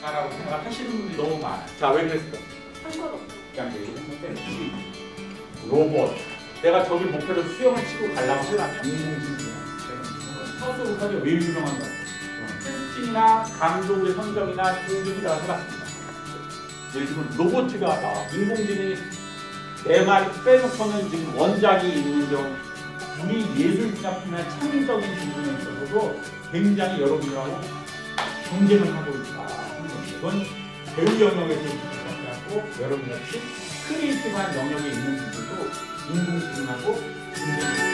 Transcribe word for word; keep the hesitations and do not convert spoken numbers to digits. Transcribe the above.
라고 생각하시는 분들이 너무 많아요. 자, 왜 그랬을까? 상관없어. 그냥 얘기했는데 이 로봇 내가 저기 목표로 수영을 치고 가려고 하려면 인공지능 서술우선이 왜 유명한 거예요? 테스팅이나 강조의 선정이나 조준이라고 해봤습니다. 예를 들면 로봇가 나와 인공지능이 내 말 빼놓고는 지금 원작이 있는 경우 우리 예술 분야뿐만 창의적인 부분에 있어서도 굉장히 여러분들하고 경쟁을 하고 있다. 이건 배우 영역에서 시작하고 여러분같이 크리에이티브한 영역에 있는 분들도 인공지능하고 경쟁을